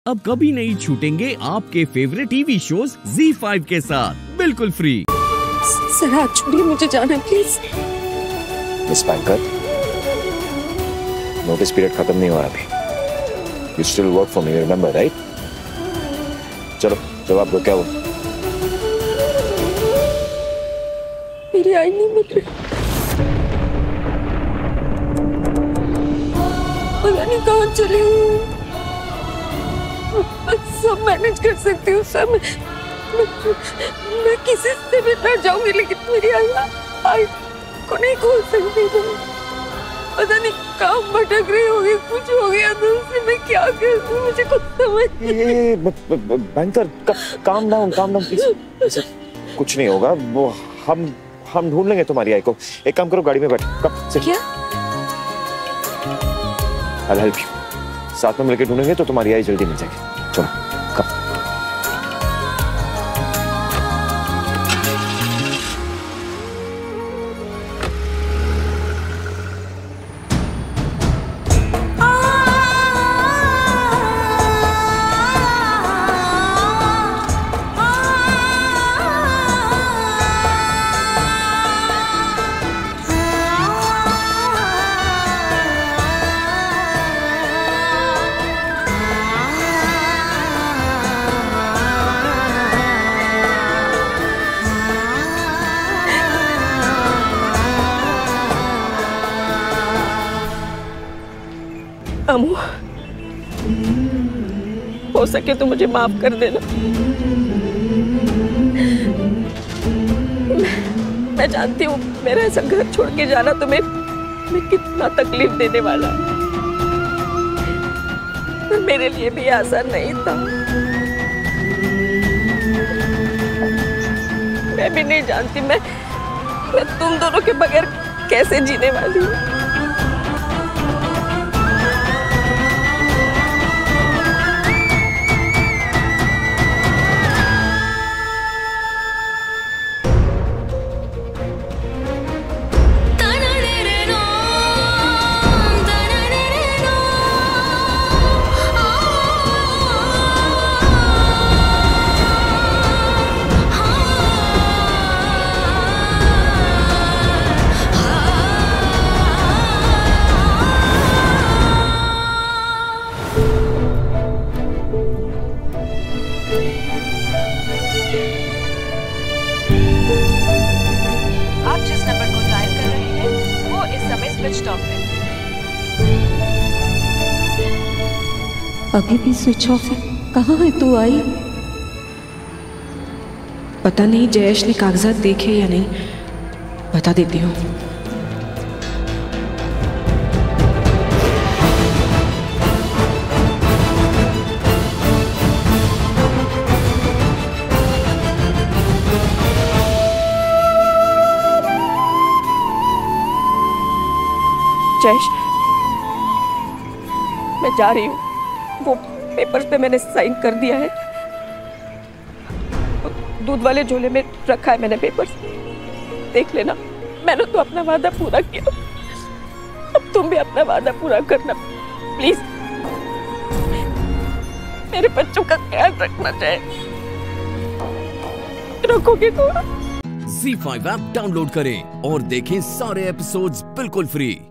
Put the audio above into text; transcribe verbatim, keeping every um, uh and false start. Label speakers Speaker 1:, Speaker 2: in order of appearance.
Speaker 1: अब कभी नहीं छूटेंगे आपके favourite TV shows Zee five के साथ बिल्कुल फ्री।
Speaker 2: सर हाथ छोड़िए, मुझे जाना please.
Speaker 3: Miss banker, notice period खत्म नहीं हुआ अभी। You still work for me, remember right? चलो जवाब दो, क्या हुआ?
Speaker 2: मेरी आई नहीं मिल रही, पता नहीं कहाँ चली हूँ। सब मैनेज कर सकती हूँ सर, मैं, मैं, मैं किसी से भी डर जाऊंगी, लेकिन मेरी आई आई को नहीं खोल सकती। तो पता नहीं कहाँ भटक रही होगी, कुछ हो गया तो उससे मैं क्या करूँ, मुझे कुछ समझ नहीं।
Speaker 3: Banker, calm down calm down please. कुछ नहीं होगा, वो हम हम ढूंढ लेंगे तुम्हारी आई को। एक काम करो, गाड़ी में बैठ। कब से
Speaker 2: क्या?
Speaker 3: I'll help you. साथ में मिलकर ढूंढेंगे तो तुम्हारी आई जल्दी मिल जाएगी। चलो कब?
Speaker 2: अमू, हो सके तो मुझे माफ कर देना। मैं, मैं जानती हूँ मेरा ऐसा घर छोड़ के जाना तुम्हें मैं कितना तकलीफ देने वाला है, पर मेरे लिए भी आसान नहीं था। मैं भी नहीं जानती मैं मैं तुम दोनों के बगैर कैसे जीने वाली हूँ।
Speaker 4: आप जिस नंबर को डायल कर रहे हैं वो इस समय स्विच ऑफ है।
Speaker 2: अभी भी स्विच ऑफ है। कहाँ है तू आई? पता नहीं जयेश ने कागजात देखे या नहीं, बता देती हूँ। जयेश, मैं जा रही हूँ, वो पेपर्स पे मैंने साइन कर दिया है। दूध वाले झोले में रखा है मैंने पेपर्स, देख लेना। मैंने तो अपना वादा पूरा किया, अब तुम भी अपना वादा पूरा करना प्लीज। मेरे बच्चों का ख्याल रखना चाहिए, रखोगे तो?
Speaker 1: ज़ी फाइव ऐप डाउनलोड करें और देखें सारे एपिसोड्स बिल्कुल फ्री।